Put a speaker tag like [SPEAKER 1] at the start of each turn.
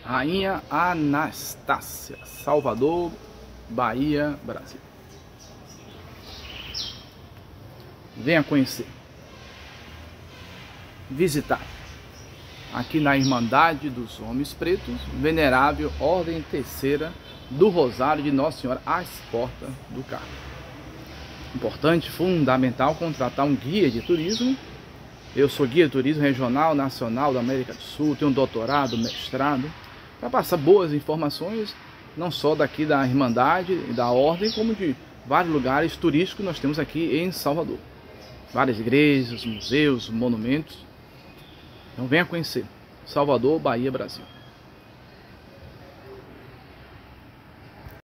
[SPEAKER 1] Rainha Anastácia, Salvador, Bahia, Brasil. Venha conhecer, visitar, aqui na Irmandade dos Homens Pretos, Venerável Ordem Terceira do Rosário de Nossa Senhora, às portas do Carmo. Importante, fundamental, contratar um guia de turismo. Eu sou guia de turismo regional, nacional da América do Sul, tenho um doutorado, mestrado, para passar boas informações, não só daqui da Irmandade e da Ordem, como de vários lugares turísticos que nós temos aqui em Salvador. Várias igrejas, museus, monumentos. Então venha conhecer. Salvador, Bahia, Brasil.